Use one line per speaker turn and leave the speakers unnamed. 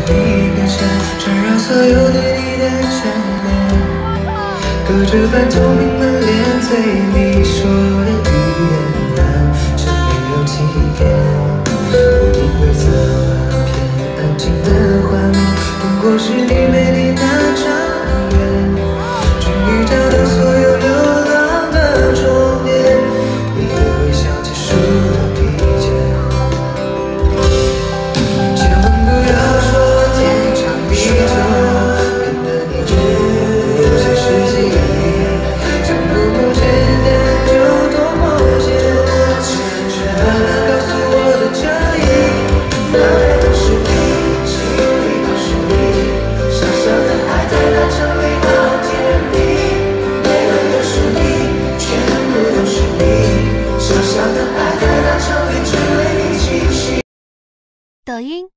你面前，缠绕所有对你的眷恋。隔着半透明门帘，对你说的语言完全没有欺骗。不停灰色画片，安静的画面，不过是你美丽那张脸。终于找到所有流浪的终点，你的微笑结束了疲倦。千万不要说天长地久，免得你觉得有些事情想多么简单就多么简单，却慢慢告诉我的这一哪里都是你，心里都是你，小小的爱在那城里好甜蜜，每个都是你，全部都是你，小小的爱在那城里只为你倾心。
抖音。